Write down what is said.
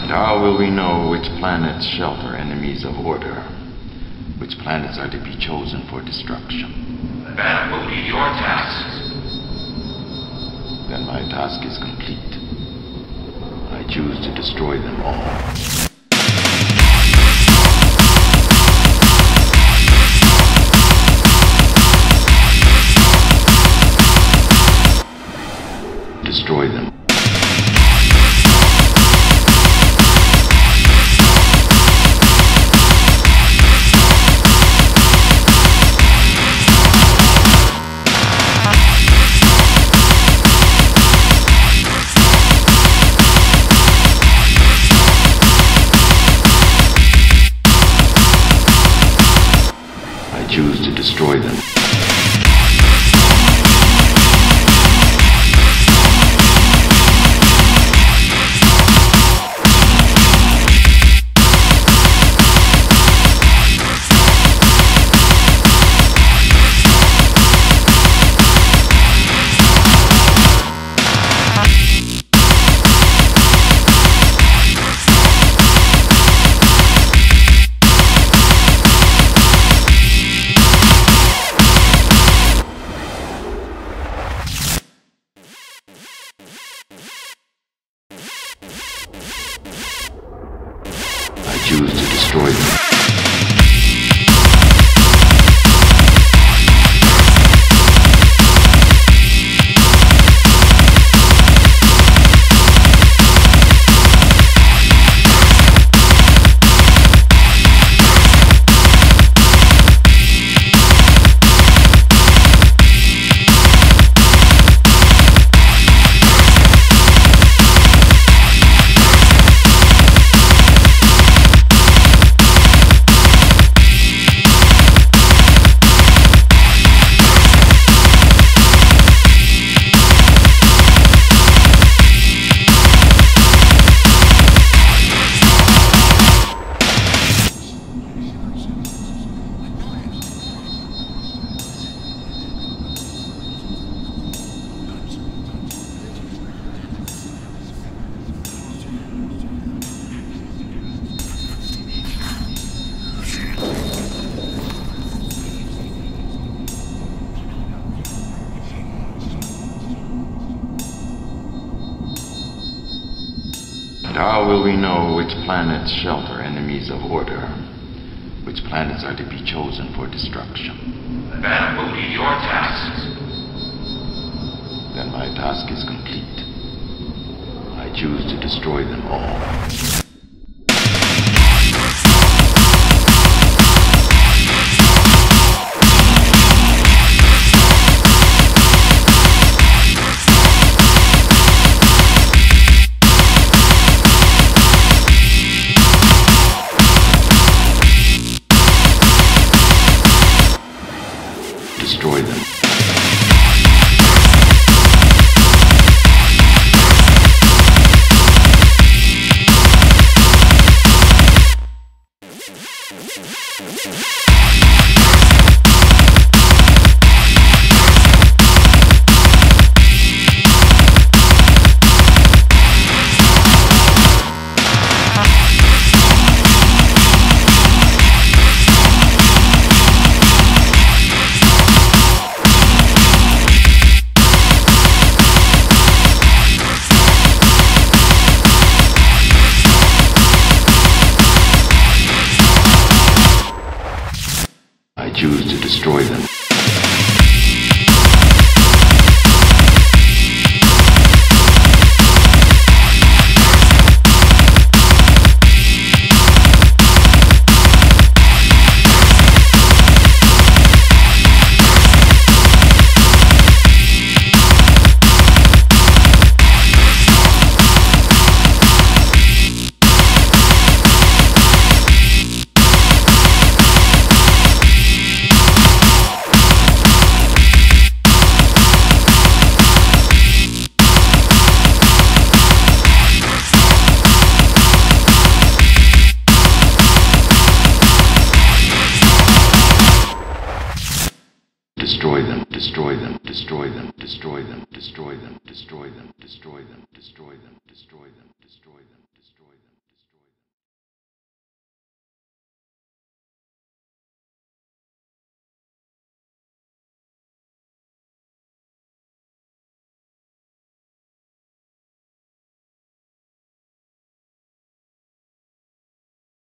And how will we know which planets shelter enemies of order? Which planets are to be chosen for destruction? That will be your task. Then my task is complete. I choose to destroy them all. Destroy them. I choose to destroy them. I choose to destroy them. And how will we know which planets shelter enemies of order? Which planets are to be chosen for destruction? That will be your task. Then my task is complete. I choose to destroy them all. Destroy them. I choose to destroy them. Destroy them, destroy them, destroy them, destroy them, destroy them, destroy them, destroy them, destroy them, destroy them, destroy them, destroy them.